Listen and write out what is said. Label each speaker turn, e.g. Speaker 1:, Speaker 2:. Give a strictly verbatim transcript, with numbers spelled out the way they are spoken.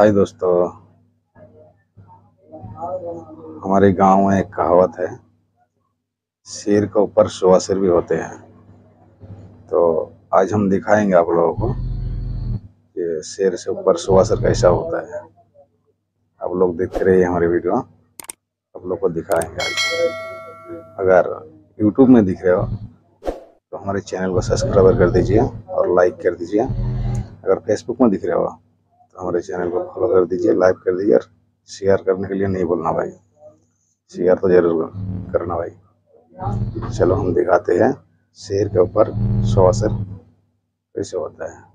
Speaker 1: हाय दोस्तों, हमारे गांव में एक कहावत है, शेर के ऊपर सवा शेर भी होते हैं। तो आज हम दिखाएंगे आप लोगों को कि शेर से ऊपर सवा शेर कैसा होता है। आप लोग देखते रहिए हमारी वीडियो, आप लोग को दिखाएंगे आज। अगर यूट्यूब में दिख रहे हो तो हमारे चैनल को सब्सक्राइब कर दीजिए और लाइक कर दीजिए। अगर फेसबुक में दिख रहे हो तो हमारे चैनल को फॉलो कर दीजिए, लाइक कर दीजिए और शेयर करने के लिए नहीं भूलना भाई, शेयर तो जरूर करना भाई। चलो हम दिखाते हैं शेर के ऊपर सवा शेर कैसे होता है।